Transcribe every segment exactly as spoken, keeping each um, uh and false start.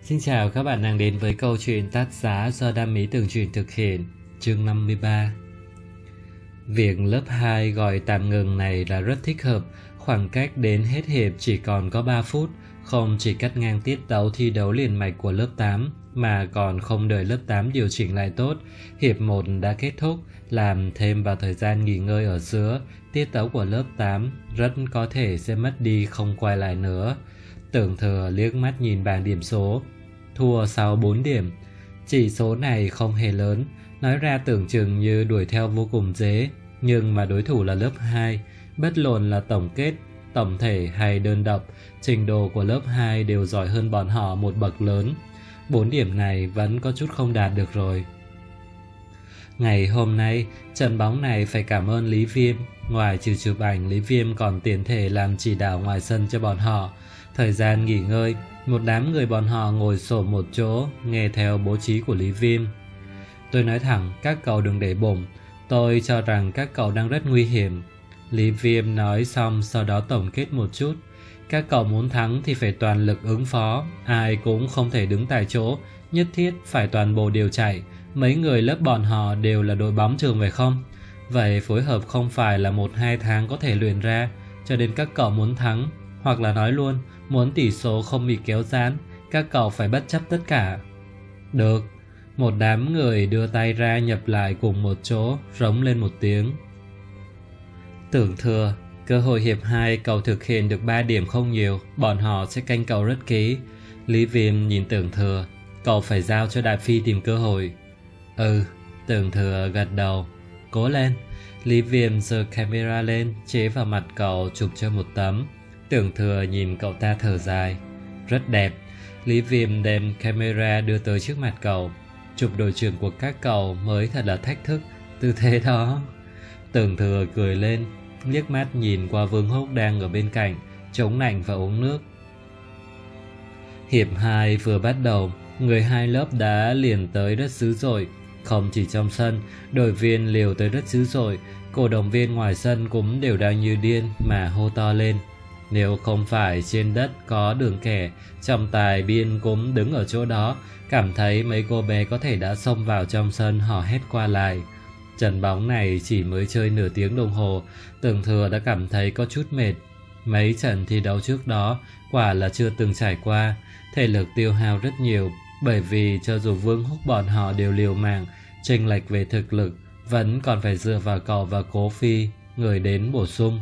Xin chào các bạn đang đến với câu chuyện Tát Giá do Đam Mỹ Tường Truyện thực hiện, chương năm mươi ba. Việc lớp hai gọi tạm ngừng này là rất thích hợp, khoảng cách đến hết hiệp chỉ còn có ba phút, không chỉ cắt ngang tiết tấu thi đấu liền mạch của lớp tám, mà còn không đợi lớp tám điều chỉnh lại tốt. Hiệp một đã kết thúc, làm thêm vào thời gian nghỉ ngơi ở giữa, tiết tấu của lớp tám rất có thể sẽ mất đi không quay lại nữa. Tưởng Thừa liếc mắt nhìn bảng điểm số, thua sau bốn điểm. Chỉ số này không hề lớn, nói ra tưởng chừng như đuổi theo vô cùng dễ, nhưng mà đối thủ là lớp hai, bất luận là tổng kết, tổng thể hay đơn độc, trình độ của lớp hai đều giỏi hơn bọn họ một bậc lớn. Bốn điểm này vẫn có chút không đạt được rồi. Ngày hôm nay, trận bóng này phải cảm ơn Lý Viêm. Ngoài trừ chụp ảnh, Lý Viêm còn tiền thể làm chỉ đạo ngoài sân cho bọn họ. Thời gian nghỉ ngơi, một đám người bọn họ ngồi xổm một chỗ, nghe theo bố trí của Lý Viêm. Tôi nói thẳng, các cậu đừng để bụng, tôi cho rằng các cậu đang rất nguy hiểm. Lý Viêm nói xong sau đó tổng kết một chút. Các cậu muốn thắng thì phải toàn lực ứng phó, ai cũng không thể đứng tại chỗ, nhất thiết phải toàn bộ đều chạy. Mấy người lớp bọn họ đều là đội bóng trường phải không? Vậy phối hợp không phải là một hai tháng có thể luyện ra, cho nên các cậu muốn thắng, hoặc là nói luôn, muốn tỷ số không bị kéo giãn, các cậu phải bất chấp tất cả. Được. Một đám người đưa tay ra nhập lại cùng một chỗ, rống lên một tiếng. Tưởng Thừa, cơ hội hiệp hai cậu thực hiện được ba điểm không nhiều, bọn họ sẽ canh cậu rất kỹ. Lý Viêm nhìn Tưởng Thừa, cậu phải giao cho Đại Phi tìm cơ hội. Ừ, Tưởng Thừa gật đầu. Cố lên. Lý Viêm giơ camera lên, chế vào mặt cậu chụp cho một tấm. Tưởng Thừa nhìn cậu ta thở dài. Rất đẹp. Lý Viêm đem camera đưa tới trước mặt cậu. Chụp đội trưởng của các cậu mới thật là thách thức. Tư thế đó. Tưởng Thừa cười lên, liếc mắt nhìn qua Vương Húc đang ở bên cạnh, chống nạnh và uống nước. Hiệp hai vừa bắt đầu, người hai lớp đã liền tới rất dữ dội. Không chỉ trong sân, đội viên liều tới rất dữ dội, cổ động viên ngoài sân cũng đều đang như điên mà hô to lên. Nếu không phải trên đất có đường kẻ, trọng tài biên cũng đứng ở chỗ đó, cảm thấy mấy cô bé có thể đã xông vào trong sân hò hét qua lại. Trận bóng này chỉ mới chơi nửa tiếng đồng hồ, Tưởng Thừa đã cảm thấy có chút mệt. Mấy trận thi đấu trước đó quả là chưa từng trải qua, thể lực tiêu hao rất nhiều, bởi vì cho dù Vương Húc bọn họ đều liều mạng, chênh lệch về thực lực vẫn còn phải dựa vào cậu và Cố Phi, người đến bổ sung.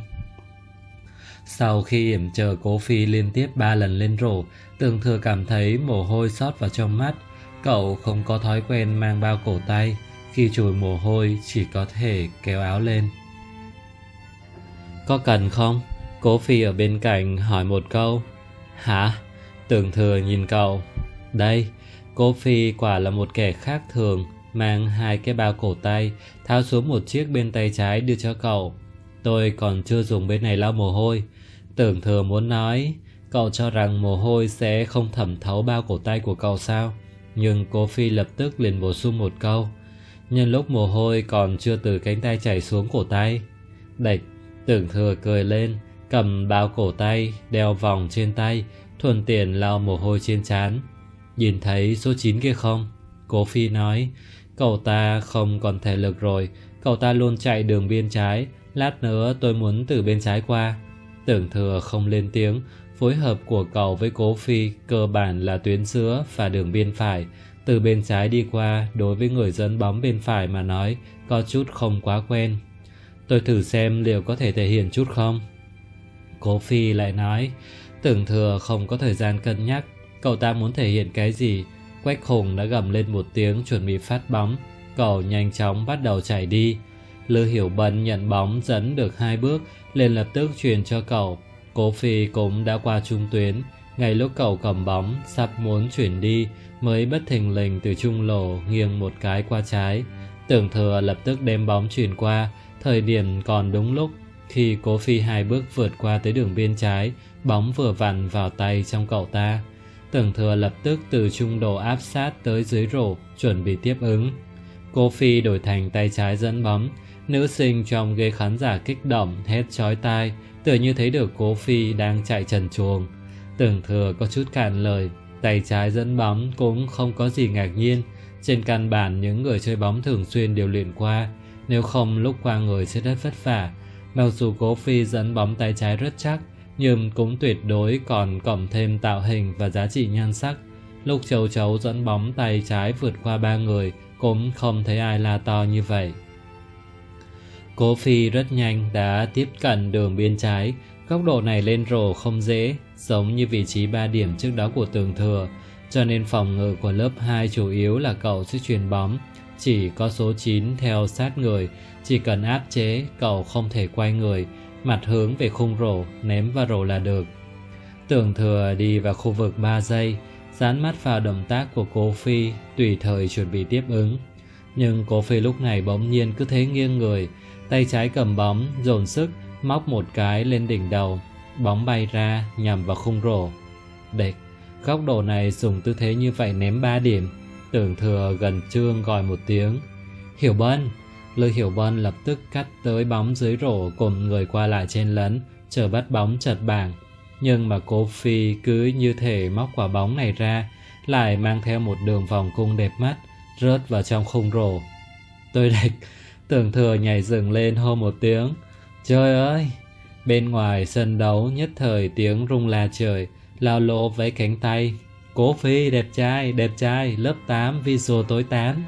Sau khi yểm trợ Cố Phi liên tiếp ba lần lên rổ, Tưởng Thừa cảm thấy mồ hôi xót vào trong mắt. Cậu không có thói quen mang bao cổ tay, khi chùi mồ hôi chỉ có thể kéo áo lên. Có cần không? Cố Phi ở bên cạnh hỏi một câu. Hả? Tưởng Thừa nhìn cậu. Đây, Cố Phi quả là một kẻ khác thường, mang hai cái bao cổ tay, tháo xuống một chiếc bên tay trái đưa cho cậu. Tôi còn chưa dùng bên này lau mồ hôi. Tưởng Thừa muốn nói, cậu cho rằng mồ hôi sẽ không thẩm thấu bao cổ tay của cậu sao? Nhưng Cố Phi lập tức liền bổ sung một câu. Nhân lúc mồ hôi còn chưa từ cánh tay chảy xuống cổ tay. Đạch, Tưởng Thừa cười lên, cầm bao cổ tay, đeo vòng trên tay, thuận tiện lau mồ hôi trên trán. Nhìn thấy số chín kia không? Cố Phi nói, cậu ta không còn thể lực rồi, cậu ta luôn chạy đường biên trái, lát nữa tôi muốn từ bên trái qua. Tưởng Thừa không lên tiếng, phối hợp của cậu với Cố Phi cơ bản là tuyến giữa và đường biên phải. Từ bên trái đi qua đối với người dẫn bóng bên phải mà nói có chút không quá quen. Tôi thử xem liệu có thể thể hiện chút không? Cố Phi lại nói. Tưởng Thừa không có thời gian cân nhắc, cậu ta muốn thể hiện cái gì. Quách Hùng đã gầm lên một tiếng chuẩn bị phát bóng. Cậu nhanh chóng bắt đầu chạy đi. Lư Hiểu Bân nhận bóng dẫn được hai bước, liền lập tức truyền cho cậu. Cố Phi cũng đã qua trung tuyến. Ngay lúc cậu cầm bóng sắp muốn chuyển đi, mới bất thình lình từ trung lộ nghiêng một cái qua trái. Tưởng Thừa lập tức đem bóng chuyển qua, thời điểm còn đúng lúc. Khi Cố Phi hai bước vượt qua tới đường biên trái, bóng vừa vặn vào tay trong cậu ta. Tưởng Thừa lập tức từ trung lộ áp sát tới dưới rổ, chuẩn bị tiếp ứng. Cố Phi đổi thành tay trái dẫn bóng. Nữ sinh trong ghế khán giả kích động hét chói tai, tựa như thấy được Cố Phi đang chạy trần truồng. Tưởng Thừa có chút cạn lời, Tay trái dẫn bóng cũng không có gì ngạc nhiên. Trên căn bản những người chơi bóng thường xuyên đều luyện qua, nếu không lúc qua người sẽ rất vất vả. Mặc dù Cố Phi dẫn bóng tay trái rất chắc, nhưng cũng tuyệt đối còn cộng thêm tạo hình và giá trị nhan sắc. Lúc Châu Chấu dẫn bóng tay trái vượt qua ba người, cũng không thấy ai la to như vậy. Cố Phi rất nhanh đã tiếp cận đường biên trái. Góc độ này lên rổ không dễ, giống như vị trí ba điểm trước đó của Tường Thừa, cho nên phòng ngự của lớp hai chủ yếu là cậu sẽ chuyền bóng. Chỉ có số chín theo sát người, chỉ cần áp chế, cậu không thể quay người, mặt hướng về khung rổ, ném vào rổ là được. Tường Thừa đi vào khu vực ba giây, dán mắt vào động tác của Cố Phi, tùy thời chuẩn bị tiếp ứng. Nhưng Cố Phi lúc này bỗng nhiên cứ thế nghiêng người, tay trái cầm bóng, dồn sức, móc một cái lên đỉnh đầu. Bóng bay ra, nhằm vào khung rổ. Địch, góc độ này dùng tư thế như vậy ném ba điểm. Tường Thừa gần trương gọi một tiếng. Hiểu Bân! Lư Hiểu Bân lập tức cắt tới bóng dưới rổ, cùng người qua lại chen lấn, chờ bắt bóng chật bảng. Nhưng mà Cố Phi cứ như thể móc quả bóng này ra, lại mang theo một đường vòng cung đẹp mắt, rớt vào trong khung rổ. Tôi địch! Tường Thừa nhảy dựng lên hô một tiếng. Trời ơi! Bên ngoài sân đấu nhất thời tiếng rung la trời, lao lỗ với cánh tay. Cố Phi đẹp trai, đẹp trai, lớp tám, visual tối tám.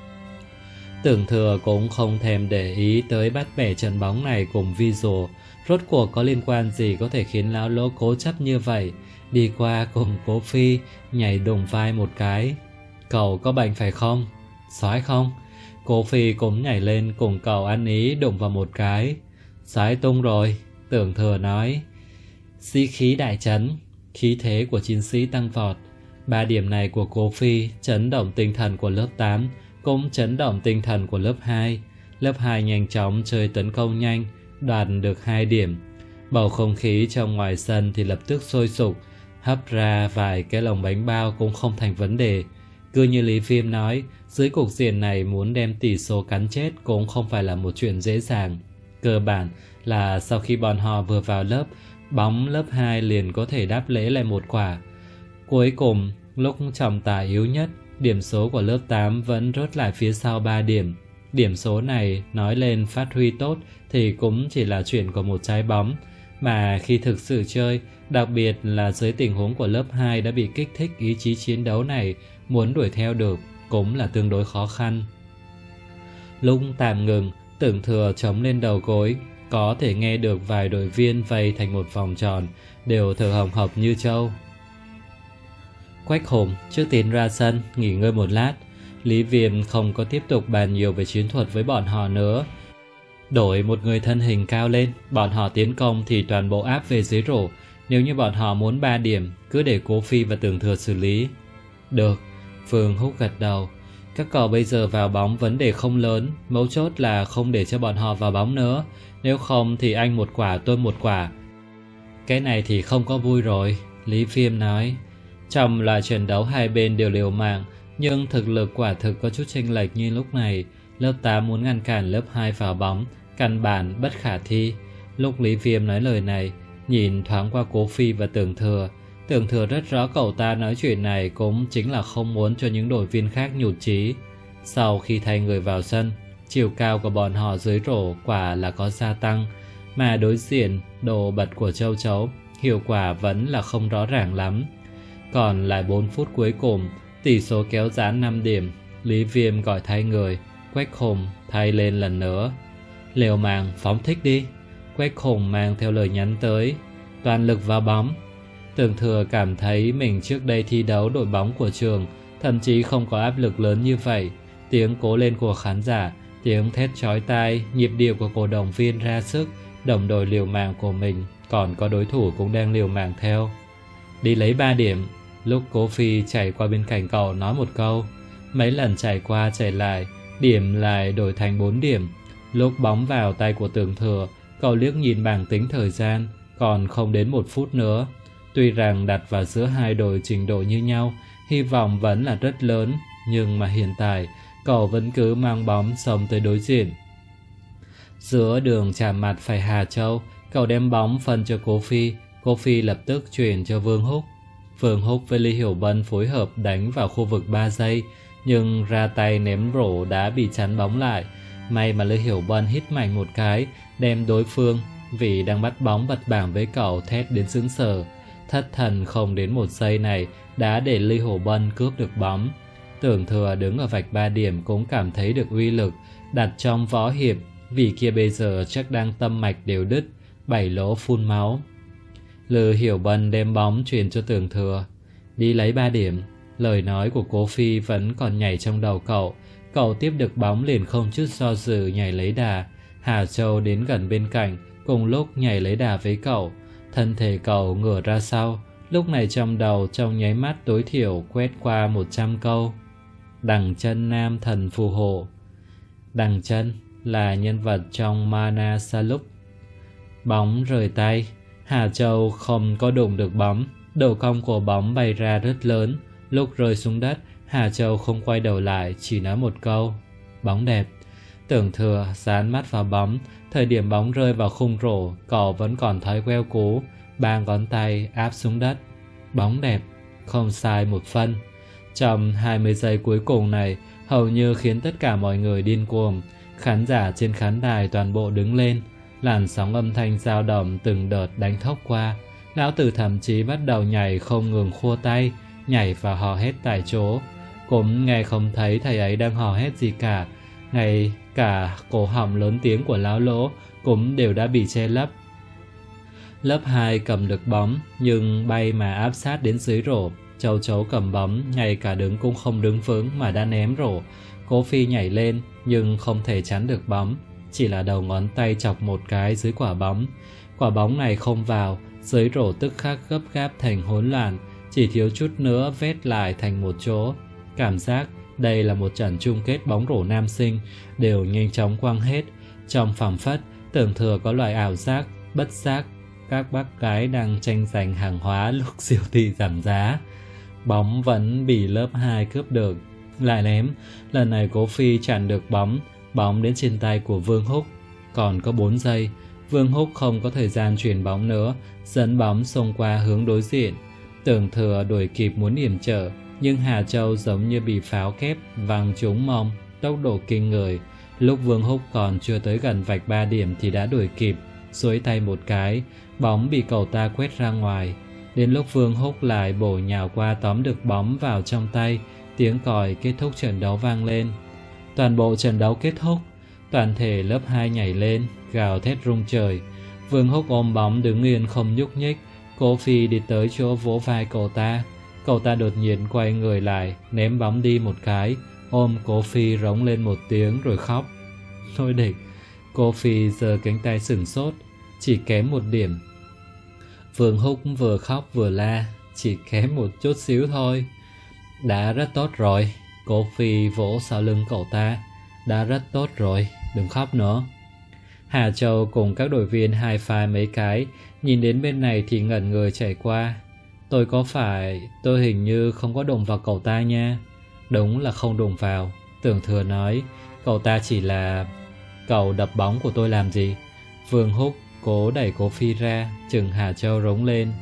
Tường Thừa cũng không thèm để ý tới bắt bẻ trận bóng này cùng visual. Rốt cuộc có liên quan gì có thể khiến lão lỗ cố chấp như vậy. Đi qua cùng Cố Phi, nhảy đùng vai một cái. Cậu có bệnh phải không? Soái không? Cố Phi cũng nhảy lên cùng cậu ăn ý đụng vào một cái. Soái tung rồi, Tường Thừa nói. Sĩ khí đại trấn, khí thế của chiến sĩ tăng vọt. Ba điểm này của Cố Phi chấn động tinh thần của lớp tám, cũng chấn động tinh thần của lớp hai. Lớp hai nhanh chóng chơi tấn công nhanh, đoạt được hai điểm. Bầu không khí trong ngoài sân thì lập tức sôi sục, hấp ra vài cái lồng bánh bao cũng không thành vấn đề. Cứ như Lý Phim nói, dưới cục diện này muốn đem tỷ số cắn chết cũng không phải là một chuyện dễ dàng. Cơ bản là sau khi bọn họ vừa vào lớp, bóng lớp hai liền có thể đáp lễ lại một quả. Cuối cùng, lúc trọng tài yếu nhất, điểm số của lớp tám vẫn rớt lại phía sau ba điểm. Điểm số này nói lên phát huy tốt thì cũng chỉ là chuyện của một trái bóng, mà khi thực sự chơi, đặc biệt là dưới tình huống của lớp hai đã bị kích thích ý chí chiến đấu này, muốn đuổi theo được cũng là tương đối khó khăn. Lúc tạm ngừng, Tường Thừa chống lên đầu gối, có thể nghe được vài đội viên vây thành một vòng tròn, đều thở hồng hộc như trâu. Quách Hùng trước tiên ra sân, nghỉ ngơi một lát. Lý Viêm không có tiếp tục bàn nhiều về chiến thuật với bọn họ nữa. Đổi một người thân hình cao lên, bọn họ tiến công thì toàn bộ áp về dưới rổ. Nếu như bọn họ muốn ba điểm, cứ để Cố Phi và Tường Thừa xử lý. Được, Phương Húc gật đầu. Các cậu bây giờ vào bóng vấn đề không lớn, mấu chốt là không để cho bọn họ vào bóng nữa. Nếu không thì anh một quả tôi một quả. Cái này thì không có vui rồi, Lý Viêm nói. Trong loại trận đấu hai bên đều liều mạng, nhưng thực lực quả thực có chút chênh lệch như lúc này. Lớp tám muốn ngăn cản lớp hai vào bóng, căn bản bất khả thi. Lúc Lý Viêm nói lời này, nhìn thoáng qua Cố Phi và Tường Thừa. Tường Thừa rất rõ cậu ta nói chuyện này cũng chính là không muốn cho những đội viên khác nhụt chí. Sau khi thay người vào sân, chiều cao của bọn họ dưới rổ quả là có gia tăng, mà đối diện đồ bật của Châu Chấu hiệu quả vẫn là không rõ ràng lắm. Còn lại bốn phút cuối cùng, tỷ số kéo dán năm điểm. Lý Viêm gọi thay người, Quách Hùng thay lên lần nữa. Liều mạng phóng thích đi, Quách Hùng mang theo lời nhắn tới. Toàn lực vào bóng. Tường Thừa cảm thấy mình trước đây thi đấu đội bóng của trường thậm chí không có áp lực lớn như vậy. Tiếng cố lên của khán giả, tiếng thét chói tai, nhịp điệu của cổ động viên ra sức, đồng đội liều mạng của mình, còn có đối thủ cũng đang liều mạng theo. Đi lấy ba điểm. Lúc Cố Phi chạy qua bên cạnh cậu nói một câu. Mấy lần chạy qua chạy lại, điểm lại đổi thành bốn điểm. Lúc bóng vào tay của Tường Thừa, cậu liếc nhìn bảng tính thời gian, còn không đến một phút nữa. Tuy rằng đặt vào giữa hai đội trình độ như nhau, hy vọng vẫn là rất lớn, nhưng mà hiện tại cậu vẫn cứ mang bóng xông tới đối diện. Giữa đường chạm mặt phải Hà Châu, cậu đem bóng phân cho Cố Phi. Cố Phi lập tức chuyển cho Vương Húc. Vương Húc với Lý Hiểu Bân phối hợp đánh vào khu vực ba giây, nhưng ra tay ném rổ đã bị chắn bóng lại. May mà Lý Hiểu Bân hít mạnh một cái, đem đối phương vì đang bắt bóng bật bảng với cậu thét đến sững sờ. Thất thần không đến một giây này đã để Lý Hiểu Bân cướp được bóng. Tưởng Thừa đứng ở vạch ba điểm cũng cảm thấy được uy lực đặt trong võ hiệp, vì kia bây giờ chắc đang tâm mạch đều đứt, bảy lỗ phun máu. Lý Hiểu Bân đem bóng truyền cho Tưởng Thừa, đi lấy ba điểm. Lời nói của Cố Phi vẫn còn nhảy trong đầu cậu. Cậu tiếp được bóng liền không chút do dự nhảy lấy đà. Hà Châu đến gần bên cạnh, cùng lúc nhảy lấy đà với cậu. Thân thể cậu ngửa ra sau, lúc này trong đầu trong nháy mắt tối thiểu quét qua một trăm câu. Đằng Chân nam thần phù hộ. Đằng Chân là nhân vật trong Mana Saluk. Bóng rời tay, Hà Châu không có đụng được bóng. Độ cong của bóng bay ra rất lớn. Lúc rơi xuống đất, Hà Châu không quay đầu lại, chỉ nói một câu: bóng đẹp. Tưởng Thừa dán mắt vào bóng. Thời điểm bóng rơi vào khung rổ, cậu vẫn còn thói quen cũ, ba ngón tay áp xuống đất. Bóng đẹp, không sai một phân. Trong hai mươi giây cuối cùng này hầu như khiến tất cả mọi người điên cuồng. Khán giả trên khán đài toàn bộ đứng lên, làn sóng âm thanh dao động từng đợt đánh thốc qua. Lão Tử thậm chí bắt đầu nhảy không ngừng khua tay, nhảy và hò hét tại chỗ. Cũng nghe không thấy thầy ấy đang hò hét gì cả. Ngay cả cổ họng lớn tiếng của Lão Lỗ cũng đều đã bị che lấp. Lớp hai cầm được bóng nhưng bay mà áp sát đến dưới rổ. Châu Chấu cầm bóng, ngay cả đứng cũng không đứng vững mà đã ném rổ. Cố Phi nhảy lên nhưng không thể chắn được bóng, chỉ là đầu ngón tay chọc một cái dưới quả bóng. Quả bóng này không vào, dưới rổ tức khắc gấp gáp thành hỗn loạn, chỉ thiếu chút nữa vết lại thành một chỗ. Cảm giác đây là một trận chung kết bóng rổ nam sinh đều nhanh chóng quăng hết. Trong phảng phất, Tưởng Thừa có loại ảo giác bất giác các bác gái đang tranh giành hàng hóa lúc siêu thị giảm giá. Bóng vẫn bị lớp hai cướp được, lại ném. Lần này Cố Phi chặn được bóng. Bóng đến trên tay của Vương Húc. Còn có bốn giây. Vương Húc không có thời gian chuyển bóng nữa, dẫn bóng xông qua hướng đối diện. Tưởng Thừa đuổi kịp muốn yểm trở, nhưng Hà Châu giống như bị pháo kép văng trúng mông, tốc độ kinh người. Lúc Vương Húc còn chưa tới gần vạch ba điểm thì đã đuổi kịp, duỗi tay một cái, bóng bị cậu ta quét ra ngoài. Đến lúc Vương Húc lại bổ nhào qua tóm được bóng vào trong tay, tiếng còi kết thúc trận đấu vang lên. Toàn bộ trận đấu kết thúc, toàn thể lớp hai nhảy lên, gào thét rung trời. Vương Húc ôm bóng đứng yên không nhúc nhích. Cố Phi đi tới chỗ vỗ vai cậu ta. Cậu ta đột nhiên quay người lại, ném bóng đi một cái, ôm Cố Phi rống lên một tiếng rồi khóc. Thôi địch. Cố Phi giơ cánh tay sửng sốt, chỉ kém một điểm. Vương Húc vừa khóc vừa la, chỉ kém một chút xíu thôi. Đã rất tốt rồi. Cố Phi vỗ sau lưng cậu ta. Đã rất tốt rồi, đừng khóc nữa. Hà Châu cùng các đội viên hai pha mấy cái, nhìn đến bên này thì ngẩn người chạy qua. Tôi có phải, tôi hình như không có đụng vào cậu ta nha. Đúng là không đụng vào. Tưởng Thừa nói, cậu ta chỉ là... Cậu đập bóng của tôi làm gì? Vương Húc cố đẩy Cố Phi ra, chừng Hà Châu rống lên.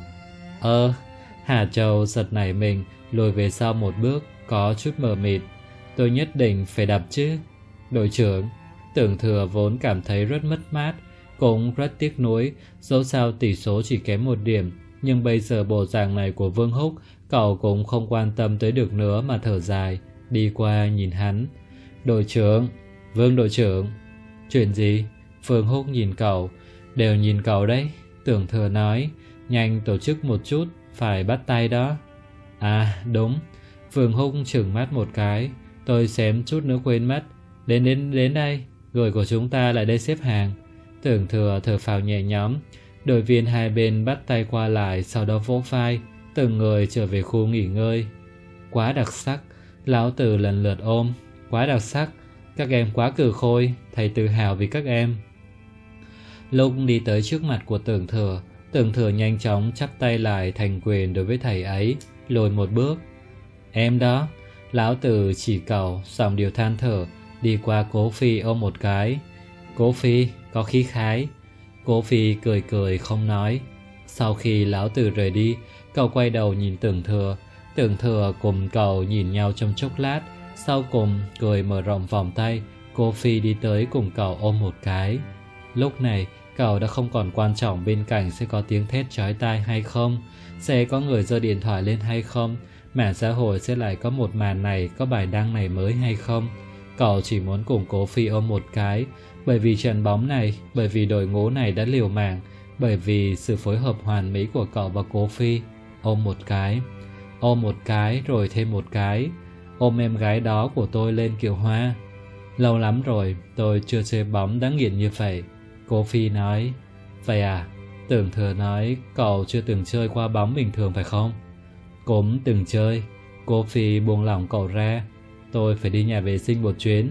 Ơ, Hà Châu giật nảy mình, lùi về sau một bước, có chút mờ mịt. Tôi nhất định phải đập chứ. Đội trưởng. Tưởng Thừa vốn cảm thấy rất mất mát, cũng rất tiếc nuối, dẫu sao tỷ số chỉ kém một điểm. Nhưng bây giờ bộ dạng này của Vương Húc, cậu cũng không quan tâm tới được nữa mà thở dài, đi qua nhìn hắn. Đội trưởng. Vương đội trưởng. Chuyện gì? Vương Húc nhìn cậu. Đều nhìn cậu đấy. Tưởng Thừa nói, nhanh tổ chức một chút, phải bắt tay đó. À đúng. Vương Húc trừng mắt một cái. Tôi xém chút nữa quên mất. Đến đến đến đây. Người của chúng ta lại đây xếp hàng. Tưởng Thừa thở phào nhẹ nhõm. Đội viên hai bên bắt tay qua lại, sau đó vỗ vai, từng người trở về khu nghỉ ngơi. Quá đặc sắc. Lão Tử lần lượt ôm. Quá đặc sắc. Các em quá cừ khôi. Thầy tự hào vì các em. Lúc đi tới trước mặt của Tưởng Thừa, Tưởng Thừa nhanh chóng chắp tay lại thành quyền đối với thầy ấy, lùi một bước. Em đó. Lão Tử chỉ cậu, giọng điều than thở, đi qua Cố Phi ôm một cái. Cố Phi có khí khái. Cố Phi cười cười không nói. Sau khi lão tử rời đi, cậu quay đầu nhìn Tưởng Thừa. Tưởng Thừa cùng cậu nhìn nhau trong chốc lát, sau cùng cười mở rộng vòng tay. Cô Phi đi tới cùng cậu ôm một cái. Lúc này cậu đã không còn quan trọng bên cạnh sẽ có tiếng thét chói tai hay không, sẽ có người giơ điện thoại lên hay không, mạng xã hội sẽ lại có một màn này, có bài đăng này mới hay không. Cậu chỉ muốn cùng Cố Phi ôm một cái, bởi vì trận bóng này, bởi vì đội ngũ này đã liều mạng, bởi vì sự phối hợp hoàn mỹ của cậu và Cố Phi. Ôm một cái, ôm một cái rồi thêm một cái, ôm em gái đó của tôi lên Kiều Hoa. Lâu lắm rồi tôi chưa chơi bóng đã nghiện như vậy. Cố Phi nói. Vậy à? Tưởng Thừa nói cậu chưa từng chơi qua bóng bình thường phải không? Cũng từng chơi. Cố Phi buông lỏng cậu ra. Tôi phải đi nhà vệ sinh một chuyến.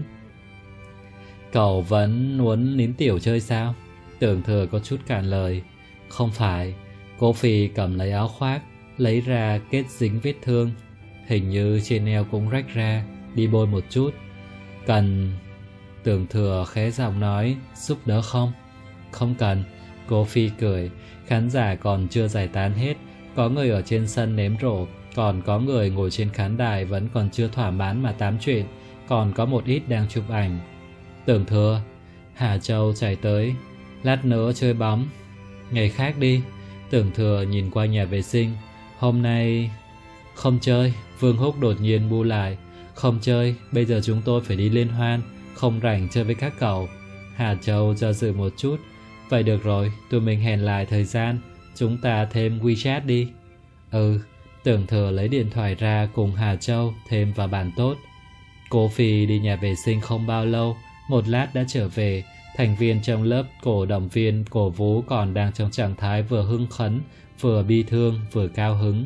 Cậu vẫn muốn nín tiểu chơi sao? Tưởng Thừa có chút cạn lời. Không phải. Cố Phi cầm lấy áo khoác, lấy ra kết dính vết thương. Hình như trên eo cũng rách ra, đi bôi một chút. Cần... Tưởng Thừa khẽ giọng nói, giúp đỡ không? Không cần. Cố Phi cười. Khán giả còn chưa giải tán hết. Có người ở trên sân nếm rổ, còn có người ngồi trên khán đài vẫn còn chưa thỏa mãn mà tám chuyện, còn có một ít đang chụp ảnh. Tưởng Thừa. Hà Châu chạy tới. Lát nữa chơi bóng. Ngày khác đi. Tưởng Thừa nhìn qua nhà vệ sinh. Hôm nay... Không chơi. Vương Húc đột nhiên bu lại. Không chơi, bây giờ chúng tôi phải đi liên hoan, không rảnh chơi với các cậu. Hà Châu do dự một chút. Vậy được rồi, tụi mình hẹn lại thời gian, chúng ta thêm WeChat đi. Ừ. Tưởng Thừa lấy điện thoại ra cùng Hà Châu thêm vào bạn tốt. Cố Phi đi nhà vệ sinh không bao lâu, một lát đã trở về. Thành viên trong lớp cổ động viên cổ vũ còn đang trong trạng thái vừa hưng phấn, vừa bi thương, vừa cao hứng.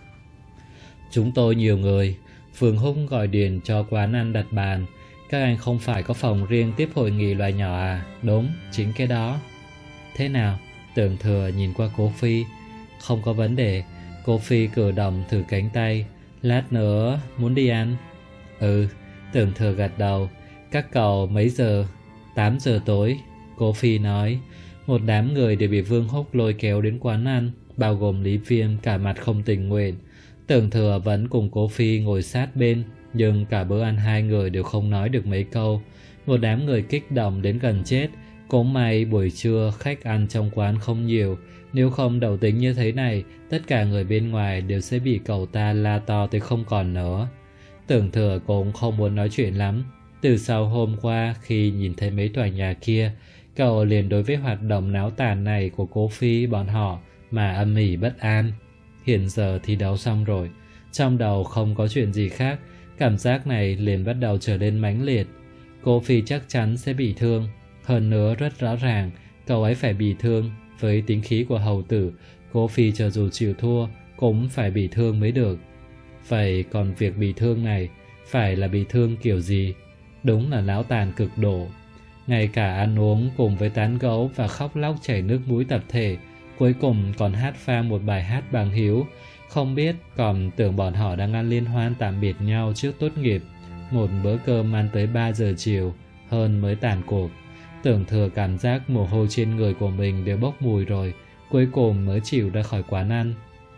Chúng tôi nhiều người. Phương Húc gọi điện cho quán ăn đặt bàn. Các anh không phải có phòng riêng tiếp hội nghị loại nhỏ à? Đúng, chính cái đó. Thế nào? Tưởng Thừa nhìn qua Cố Phi. Không có vấn đề. Cố Phi cử động thử cánh tay. Lát nữa muốn đi ăn? Ừ. Tưởng Thừa gật đầu. Các cậu mấy giờ? tám giờ tối. Cố Phi nói. Một đám người đều bị Vương Húc lôi kéo đến quán ăn, bao gồm Lý Viêm cả mặt không tình nguyện. Tưởng Thừa vẫn cùng Cố Phi ngồi sát bên, nhưng cả bữa ăn hai người đều không nói được mấy câu. Một đám người kích động đến gần chết. Cũng may buổi trưa khách ăn trong quán không nhiều, nếu không đầu tính như thế này, tất cả người bên ngoài đều sẽ bị cậu ta la to tới không còn nữa. Tưởng Thừa cũng không muốn nói chuyện lắm. Từ sau hôm qua khi nhìn thấy mấy tòa nhà kia, cậu liền đối với hoạt động náo tàn này của Cố Phi bọn họ mà âm ỉ bất an. Hiện giờ thi đấu xong rồi, trong đầu không có chuyện gì khác, cảm giác này liền bắt đầu trở nên mãnh liệt. Cố Phi chắc chắn sẽ bị thương. Hơn nữa rất rõ ràng, cậu ấy phải bị thương. Với tính khí của hầu tử, Cố Phi cho dù chịu thua cũng phải bị thương mới được. Vậy còn việc bị thương này phải là bị thương kiểu gì? Đúng là náo tàn cực độ. Ngay cả ăn uống cùng với tán gẫu và khóc lóc chảy nước mũi tập thể, cuối cùng còn hát pha một bài hát bằng hiếu. Không biết còn tưởng bọn họ đang ăn liên hoan tạm biệt nhau trước tốt nghiệp. Một bữa cơm ăn tới ba giờ chiều hơn mới tàn cuộc. Tưởng Thừa cảm giác mồ hôi trên người của mình đều bốc mùi rồi, cuối cùng mới chịu ra khỏi quán ăn.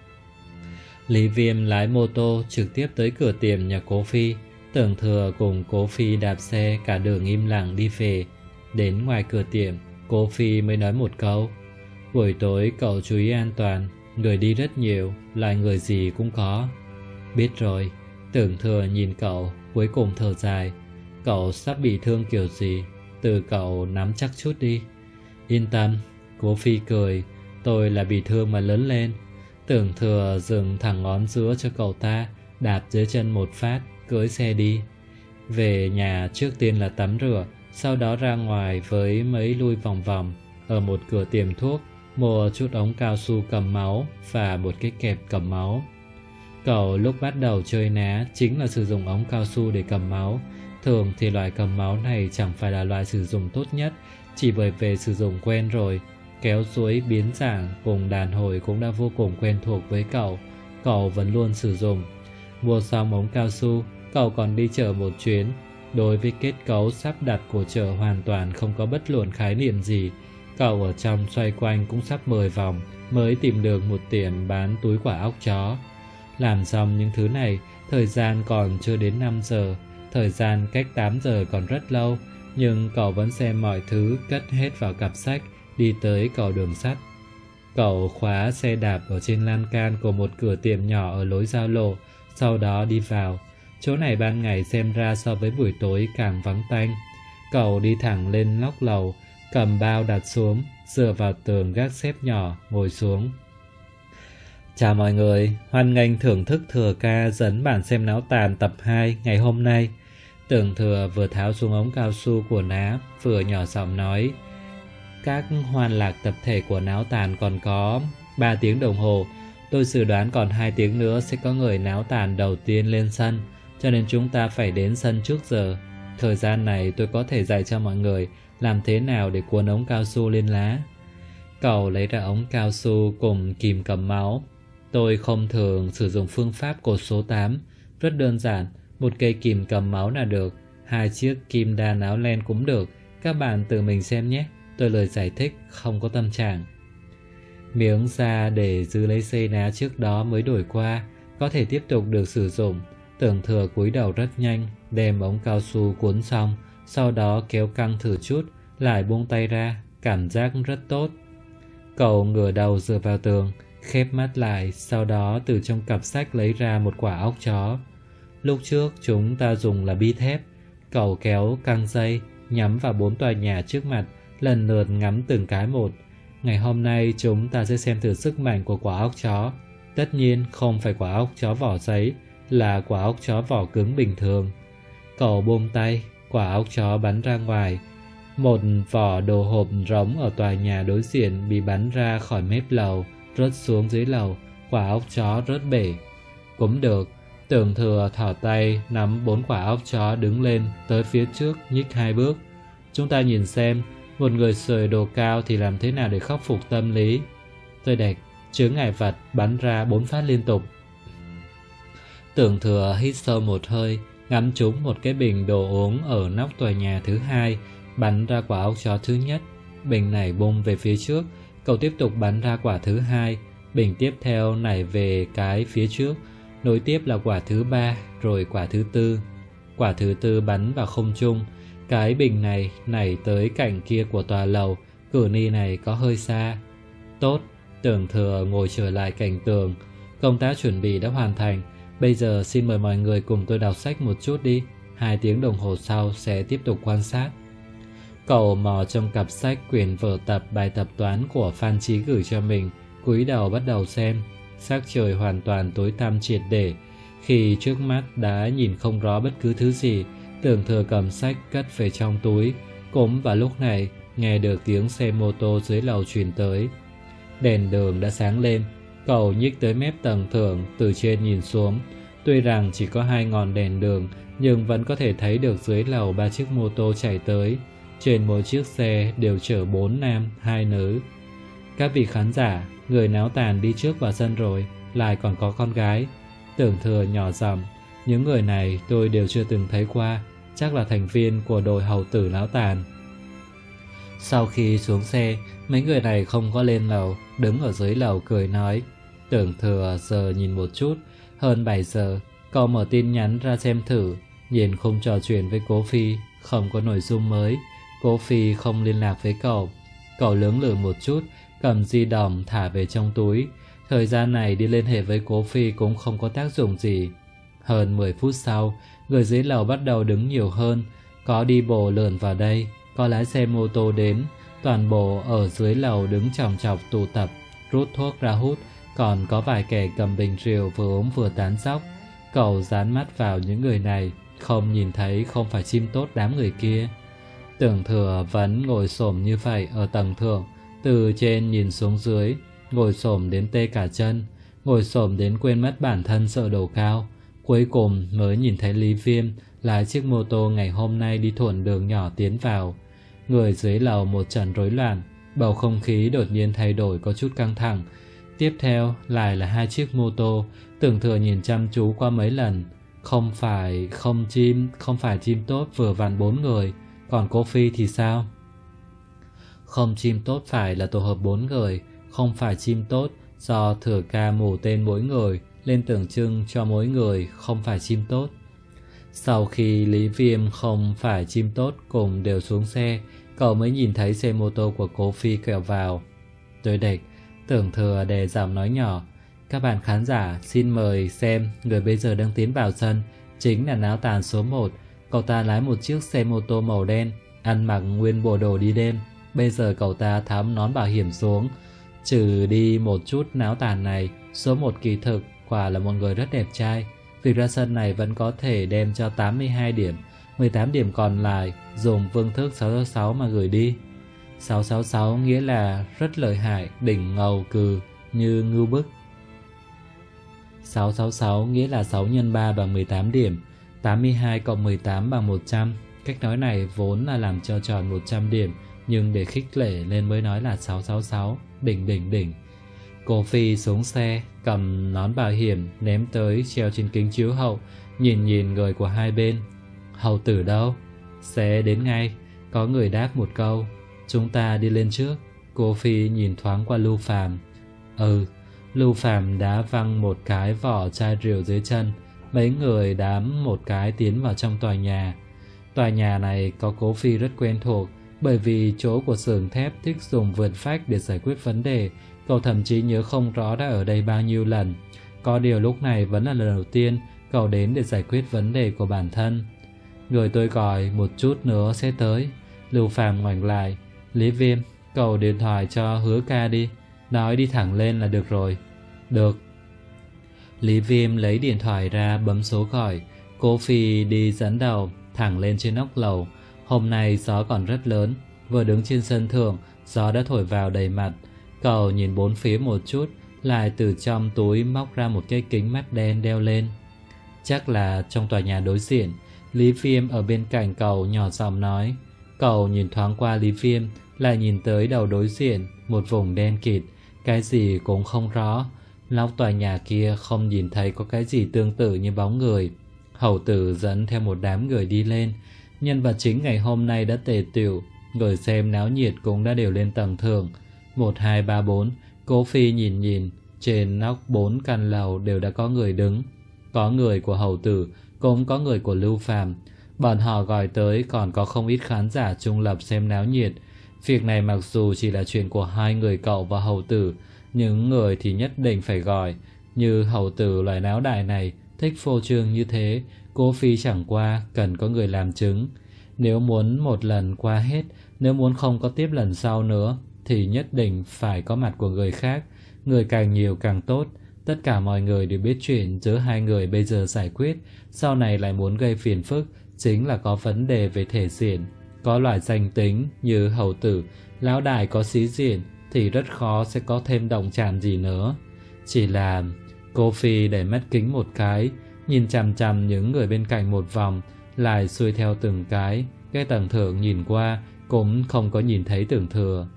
Lý Viêm lái mô tô trực tiếp tới cửa tiệm nhà Cố Phi. Tưởng Thừa cùng Cố Phi đạp xe cả đường im lặng đi về. Đến ngoài cửa tiệm, Cố Phi mới nói một câu. Buổi tối cậu chú ý an toàn, người đi rất nhiều, loại người gì cũng có. Biết rồi. Tưởng Thừa nhìn cậu, cuối cùng thở dài. Cậu sắp bị thương kiểu gì? Từ cậu nắm chắc chút đi. Yên tâm. Cố Phi cười. Tôi là bị thương mà lớn lên. Tưởng Thừa dừng thẳng ngón giữa cho cậu ta, đạp dưới chân một phát, cưỡi xe đi. Về nhà trước tiên là tắm rửa, sau đó ra ngoài với mấy lui vòng vòng. Ở một cửa tiệm thuốc, mua chút ống cao su cầm máu và một cái kẹp cầm máu. Cậu lúc bắt đầu chơi ná chính là sử dụng ống cao su để cầm máu. Thường thì loại cầm máu này chẳng phải là loại sử dụng tốt nhất, chỉ bởi về sử dụng quen rồi. Kéo suối biến dạng cùng đàn hồi cũng đã vô cùng quen thuộc với cậu. Cậu vẫn luôn sử dụng. Mua xong ống cao su, cậu còn đi chợ một chuyến. Đối với kết cấu sắp đặt của chợ hoàn toàn không có bất luận khái niệm gì. Cậu ở trong xoay quanh cũng sắp mười vòng. mới tìm được một tiệm bán túi quả óc chó. Làm xong những thứ này, thời gian còn chưa đến năm giờ. Thời gian cách tám giờ còn rất lâu, nhưng cậu vẫn xem mọi thứ cất hết vào cặp sách, đi tới cầu đường sắt. Cậu khóa xe đạp ở trên lan can của một cửa tiệm nhỏ ở lối giao lộ, sau đó đi vào. Chỗ này ban ngày xem ra so với buổi tối càng vắng tanh. Cậu đi thẳng lên nóc lầu, cầm bao đặt xuống, dựa vào tường gác xếp nhỏ, ngồi xuống. Chào mọi người, hoan nghênh thưởng thức Thừa Ca dẫn bản xem náo tàn tập hai ngày hôm nay. Tưởng Thừa vừa tháo xuống ống cao su của ná, vừa nhỏ giọng nói: các hoan lạc tập thể của náo tàn còn có ba tiếng đồng hồ. Tôi dự đoán còn hai tiếng nữa sẽ có người náo tàn đầu tiên lên sân, cho nên chúng ta phải đến sân trước giờ. Thời gian này tôi có thể dạy cho mọi người làm thế nào để cuốn ống cao su lên lá. Cậu lấy ra ống cao su cùng kìm cầm máu. Tôi không thường sử dụng phương pháp cột số tám. Rất đơn giản, một cây kìm cầm máu là được. Hai chiếc kim đan áo len cũng được. Các bạn tự mình xem nhé. Tôi lời giải thích, không có tâm trạng. Miếng da để giữ lấy dây ná trước đó mới đổi qua, có thể tiếp tục được sử dụng. Tưởng Thừa cúi đầu rất nhanh, đem ống cao su cuốn xong, sau đó kéo căng thử chút, lại buông tay ra, cảm giác rất tốt. Cậu ngửa đầu dựa vào tường, khép mắt lại, sau đó từ trong cặp sách lấy ra một quả óc chó. Lúc trước chúng ta dùng là bi thép. Cậu kéo căng dây, nhắm vào bốn tòa nhà trước mặt, lần lượt ngắm từng cái một. Ngày hôm nay chúng ta sẽ xem thử sức mạnh của quả óc chó. Tất nhiên không phải quả óc chó vỏ giấy, là quả óc chó vỏ cứng bình thường. Cậu buông tay, quả óc chó bắn ra ngoài. Một vỏ đồ hộp rỗng ở tòa nhà đối diện bị bắn ra khỏi mép lầu, rớt xuống dưới lầu. Quả óc chó rớt bể. Cũng được. Tưởng Thừa thỏ tay nắm bốn quả óc chó đứng lên tới phía trước, nhích hai bước. Chúng ta nhìn xem, một người sưởi đồ cao thì làm thế nào để khắc phục tâm lý. Tôi đẹp, chướng ngại vật bắn ra bốn phát liên tục. Tưởng Thừa hít sâu một hơi, ngắm trúng một cái bình đồ uống ở nóc tòa nhà thứ hai, bắn ra quả óc chó thứ nhất. Bình này bung về phía trước, cậu tiếp tục bắn ra quả thứ hai. Bình tiếp theo nảy về cái phía trước, nối tiếp là quả thứ ba, rồi quả thứ tư. Quả thứ tư bắn vào không trung. Cái bình này nảy tới cạnh kia của tòa lầu, cử ni này có hơi xa. Tốt, Tưởng Thừa ngồi trở lại cạnh tường. Công tác chuẩn bị đã hoàn thành. Bây giờ xin mời mọi người cùng tôi đọc sách một chút đi. Hai tiếng đồng hồ sau sẽ tiếp tục quan sát. Cậu mò trong cặp sách quyển vở tập bài tập toán của Phan Chí gửi cho mình, cúi đầu bắt đầu xem. Sắc trời hoàn toàn tối tăm triệt để. Khi trước mắt đã nhìn không rõ bất cứ thứ gì, Tưởng Thừa cầm sách cất về trong túi. Cũng vào lúc này, nghe được tiếng xe mô tô dưới lầu truyền tới. Đèn đường đã sáng lên. Cậu nhích tới mép tầng thượng, từ trên nhìn xuống. Tuy rằng chỉ có hai ngọn đèn đường, nhưng vẫn có thể thấy được dưới lầu ba chiếc mô tô chạy tới. Trên mỗi chiếc xe đều chở bốn nam, hai nữ. Các vị khán giả, người náo tàn đi trước vào sân rồi, lại còn có con gái. Tưởng Thừa nhỏ giọng, những người này tôi đều chưa từng thấy qua, chắc là thành viên của đội hầu tử náo tàn. Sau khi xuống xe, mấy người này không có lên lầu, đứng ở dưới lầu cười nói. Tưởng Thừa giờ nhìn một chút, hơn bảy giờ, cậu mở tin nhắn ra xem thử, nhìn khung trò chuyện với Cố Phi, không có nội dung mới. Cố Phi không liên lạc với cậu. Cậu lưỡng lự một chút, cầm di động thả về trong túi. Thời gian này đi liên hệ với Cố Phi cũng không có tác dụng gì. Hơn mười phút sau, người dưới lầu bắt đầu đứng nhiều hơn. Có đi bộ lượn vào đây, có lái xe mô tô đến. Toàn bộ ở dưới lầu đứng chòng chọc tụ tập, rút thuốc ra hút. Còn có vài kẻ cầm bình rượu vừa uống vừa tán dóc. Cậu dán mắt vào những người này, không nhìn thấy không phải chim tốt đám người kia. Tưởng Thừa vẫn ngồi xổm như vậy ở tầng thượng, từ trên nhìn xuống dưới, ngồi xổm đến tê cả chân, ngồi xổm đến quên mất bản thân sợ độ cao. Cuối cùng mới nhìn thấy Lý Viêm lái chiếc mô tô ngày hôm nay đi thuận đường nhỏ tiến vào. Người dưới lầu một trận rối loạn, bầu không khí đột nhiên thay đổi có chút căng thẳng. Tiếp theo lại là hai chiếc mô tô. Tưởng Thừa nhìn chăm chú qua mấy lần. Không phải không chim, không phải chim tốt vừa vặn bốn người. Còn Cố Phi thì sao? Không chim tốt phải là tổ hợp bốn người. không phải chim tốt, do Thừa Ca mù tên mỗi người lên tượng trưng cho mỗi người không phải chim tốt. Sau khi Lý Viêm không phải chim tốt cùng đều xuống xe, cậu mới nhìn thấy xe mô tô của Cố Phi kẹo vào. Tôi địch, Tưởng Thừa đề giọng nói nhỏ: các bạn khán giả xin mời xem người bây giờ đang tiến vào sân chính là náo tàn số một. Cậu ta lái một chiếc xe mô tô màu đen, ăn mặc nguyên bộ đồ đi đêm. Bây giờ cậu ta tháo nón bảo hiểm xuống. Trừ đi một chút náo tàn này, số một kỳ thực quả là một người rất đẹp trai. Việc ra sân này vẫn có thể đem cho tám mươi hai điểm, mười tám điểm còn lại dùng phương thức sáu sáu sáu mà gửi đi. Sáu sáu sáu nghĩa là rất lợi hại, đỉnh ngầu cừ như ngưu bức. Sáu sáu sáu nghĩa là sáu nhân ba bằng mười tám điểm, tám mươi hai cộng mười tám bằng một trăm. Cách nói này vốn là làm cho tròn một trăm điểm, nhưng để khích lệ nên mới nói là sáu sáu sáu, đỉnh đỉnh đỉnh. Cố Phi xuống xe, cầm nón bảo hiểm ném tới treo trên kính chiếu hậu, nhìn nhìn người của hai bên. Hầu tử đâu? Sẽ đến ngay. Có người đáp một câu: chúng ta đi lên trước. Cố Phi nhìn thoáng qua Lưu Phàm. Ừ. Lưu Phàm đá văng một cái vỏ chai rượu dưới chân. Mấy người đám một cái tiến vào trong tòa nhà. Tòa nhà này có Cố Phi rất quen thuộc, bởi vì chỗ của xưởng thép thích dùng vườn phách để giải quyết vấn đề. Cậu thậm chí nhớ không rõ đã ở đây bao nhiêu lần. Có điều lúc này vẫn là lần đầu tiên cậu đến để giải quyết vấn đề của bản thân. Người tôi gọi một chút nữa sẽ tới. Lưu Phàm ngoảnh lại: Lý Viêm, cậu điện thoại cho Hứa Ca đi, nói đi thẳng lên là được rồi. Được. Lý Viêm lấy điện thoại ra bấm số gọi. Cố Phi đi dẫn đầu thẳng lên trên nóc lầu. Hôm nay gió còn rất lớn. Vừa đứng trên sân thượng, gió đã thổi vào đầy mặt. Cậu nhìn bốn phía một chút, lại từ trong túi móc ra một cái kính mắt đen đeo lên. Chắc là trong tòa nhà đối diện. Lý Viêm ở bên cạnh cậu nhỏ giọng nói. Cậu nhìn thoáng qua Lý Viêm, lại nhìn tới đầu đối diện, một vùng đen kịt, cái gì cũng không rõ. Nóc tòa nhà kia không nhìn thấy có cái gì tương tự như bóng người. Hầu tử dẫn theo một đám người đi lên. Nhân vật chính ngày hôm nay đã tề tựu, người xem náo nhiệt cũng đã đều lên tầng thượng. Một, hai, ba, bốn. Cố Phi nhìn nhìn, trên nóc bốn căn lầu đều đã có người đứng. Có người của Hầu tử, cũng có người của Lưu Phàm. Bọn họ gọi tới còn có không ít khán giả trung lập xem náo nhiệt. Việc này mặc dù chỉ là chuyện của hai người cậu và Hầu tử, những người thì nhất định phải gọi. Như Hầu tử loại náo đại này, thích phô trương như thế, Cố Phi chẳng qua cần có người làm chứng. Nếu muốn một lần qua hết, nếu muốn không có tiếp lần sau nữa, thì nhất định phải có mặt của người khác. Người càng nhiều càng tốt. Tất cả mọi người đều biết chuyện giữa hai người bây giờ giải quyết, sau này lại muốn gây phiền phức, chính là có vấn đề về thể diện. Có loại danh tính như Hầu tử, lão đại có sĩ diện thì rất khó sẽ có thêm động chạm gì nữa. Chỉ là Cố Phi để mắt kính một cái, nhìn chằm chằm những người bên cạnh một vòng, lại xuôi theo từng cái. Cái tầng thượng nhìn qua cũng không có nhìn thấy Tưởng Thừa.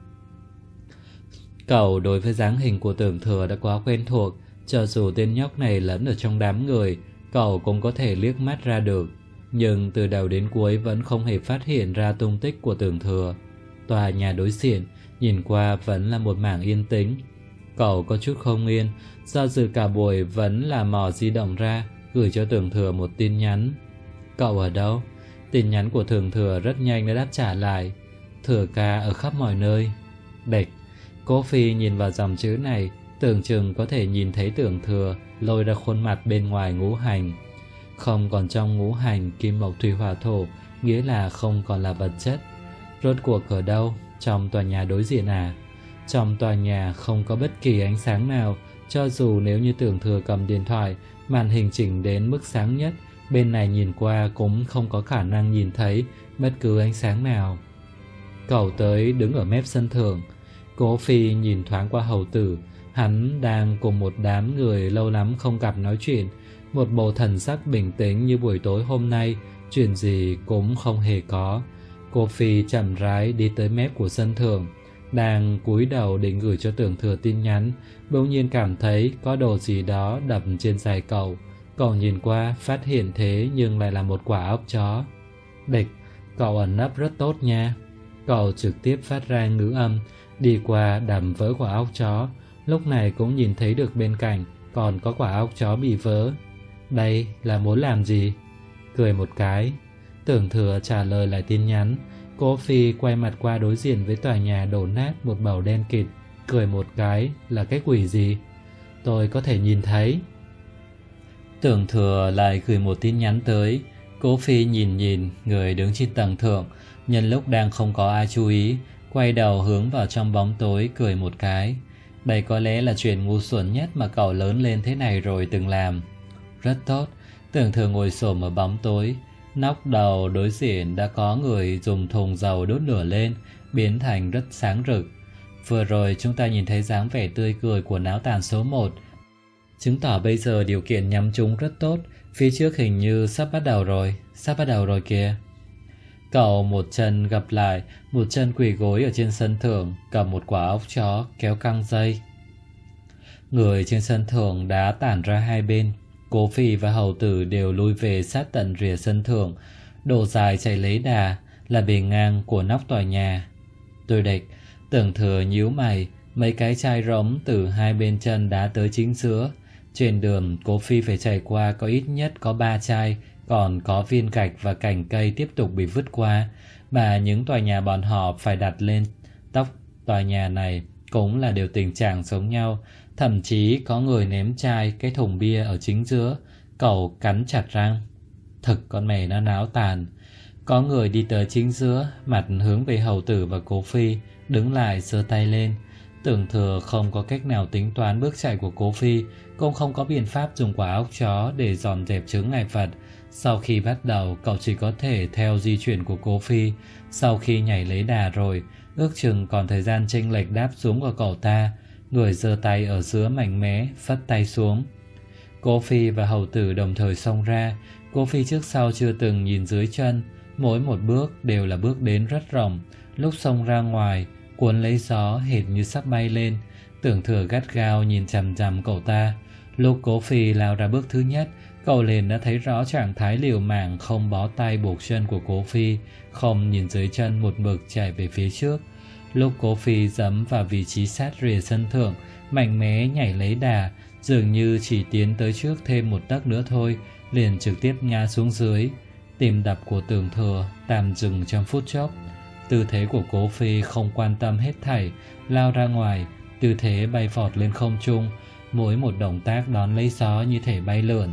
Cậu đối với dáng hình của Tưởng Thừa đã quá quen thuộc, cho dù tên nhóc này lẫn ở trong đám người, cậu cũng có thể liếc mắt ra được. Nhưng từ đầu đến cuối vẫn không hề phát hiện ra tung tích của Tưởng Thừa. Tòa nhà đối diện nhìn qua vẫn là một mảng yên tĩnh. Cậu có chút không yên, do dự cả buổi vẫn là mò di động ra, gửi cho Tưởng Thừa một tin nhắn. Cậu ở đâu? Tin nhắn của Tưởng Thừa rất nhanh đã đáp trả lại. Thừa Ca ở khắp mọi nơi. Địch. Cố Phi nhìn vào dòng chữ này, tưởng chừng có thể nhìn thấy Tưởng Thừa lôi ra khuôn mặt bên ngoài ngũ hành. Không còn trong ngũ hành kim mộc thủy hỏa thổ, nghĩa là không còn là vật chất. Rốt cuộc ở đâu? Trong tòa nhà đối diện à? Trong tòa nhà không có bất kỳ ánh sáng nào, cho dù nếu như Tưởng Thừa cầm điện thoại, màn hình chỉnh đến mức sáng nhất, bên này nhìn qua cũng không có khả năng nhìn thấy bất cứ ánh sáng nào. Cậu tới đứng ở mép sân thượng. Cố Phi nhìn thoáng qua Hầu tử, hắn đang cùng một đám người lâu lắm không gặp nói chuyện, một bộ thần sắc bình tĩnh như buổi tối hôm nay, chuyện gì cũng không hề có. Cố Phi chậm rãi đi tới mép của sân thượng, đang cúi đầu định gửi cho Tưởng Thừa tin nhắn, bỗng nhiên cảm thấy có đồ gì đó đập trên giày cậu. Cậu nhìn qua phát hiện thế nhưng lại là một quả óc chó. Địch, cậu ẩn nấp rất tốt nha. Cậu trực tiếp phát ra ngữ âm, Đi qua đầm vỡ quả óc chó, lúc này cũng nhìn thấy được bên cạnh còn có quả óc chó bị vỡ. Đây là muốn làm gì? Cười một cái, Tưởng Thừa trả lời lại tin nhắn. Cố Phi quay mặt qua đối diện với tòa nhà đổ nát một màu đen kịt, cười một cái là cái quỷ gì? Tôi có thể nhìn thấy. Tưởng Thừa lại gửi một tin nhắn tới. Cố Phi nhìn nhìn người đứng trên tầng thượng, nhân lúc đang không có ai chú ý, quay đầu hướng vào trong bóng tối cười một cái. Đây có lẽ là chuyện ngu xuẩn nhất mà cậu lớn lên thế này rồi từng làm. Rất tốt. Tưởng Thừa ngồi xổm ở bóng tối, nóc đầu đối diện đã có người dùng thùng dầu đốt lửa lên, biến thành rất sáng rực. Vừa rồi chúng ta nhìn thấy dáng vẻ tươi cười của náo tàn số một, chứng tỏ bây giờ điều kiện nhắm trúng rất tốt. Phía trước hình như sắp bắt đầu rồi. Sắp bắt đầu rồi kìa. Cậu một chân gập lại, một chân quỳ gối ở trên sân thượng, cầm một quả óc chó kéo căng dây. Người trên sân thượng đã tản ra hai bên. Cố Phi và hầu tử đều lui về sát tận rìa sân thượng. Độ dài chạy lấy đà là bề ngang của nóc tòa nhà. Tôi địch. Tưởng Thừa nhíu mày. Mấy cái chai rỗng từ hai bên chân đá tới chính giữa. Trên đường Cố Phi phải chạy qua có ít nhất có ba chai, còn có viên gạch và cành cây tiếp tục bị vứt qua. Mà những tòa nhà bọn họ phải đặt lên tóc tòa nhà này cũng là đều tình trạng giống nhau. Thậm chí có người ném chai cái thùng bia ở chính giữa. Cậu cắn chặt răng. Thực con mẹ nó náo tàn. Có người đi tới chính giữa, mặt hướng về hầu tử và Cố Phi, đứng lại giơ tay lên. Tưởng Thừa không có cách nào tính toán bước chạy của Cố Phi, cũng không có biện pháp dùng quả óc chó để dọn dẹp chướng ngại vật. Sau khi bắt đầu, cậu chỉ có thể theo di chuyển của Cố Phi. Sau khi nhảy lấy đà rồi, ước chừng còn thời gian chênh lệch đáp xuống của cậu ta. Người giơ tay ở giữa mạnh mẽ, phất tay xuống. Cố Phi và hầu tử đồng thời xông ra. Cố Phi trước sau chưa từng nhìn dưới chân, mỗi một bước đều là bước đến rất rộng. Lúc xông ra ngoài, cuốn lấy gió hệt như sắp bay lên. Tưởng Thừa gắt gao nhìn chằm chằm cậu ta. Lúc Cố Phi lao ra bước thứ nhất, cậu liền đã thấy rõ trạng thái liều mạng không bó tay buộc chân của Cố Phi, không nhìn dưới chân một mực chạy về phía trước. Lúc Cố Phi giẫm vào vị trí sát rìa sân thượng, mạnh mẽ nhảy lấy đà, dường như chỉ tiến tới trước thêm một tấc nữa thôi, liền trực tiếp ngã xuống dưới. Tim đập của Tưởng Thừa tạm dừng trong phút chốc. Tư thế của Cố Phi không quan tâm hết thảy, lao ra ngoài, tư thế bay vọt lên không trung, mỗi một động tác đón lấy gió như thể bay lượn.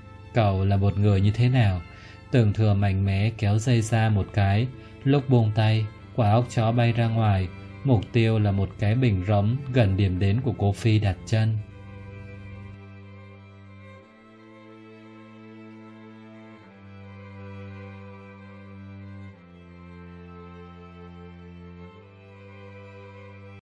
Cậu là một người như thế nào? Tưởng Thừa mạnh mẽ kéo dây ra một cái, lúc buông tay, quả óc chó bay ra ngoài, mục tiêu là một cái bình rỗng gần điểm đến của Cố Phi đặt chân.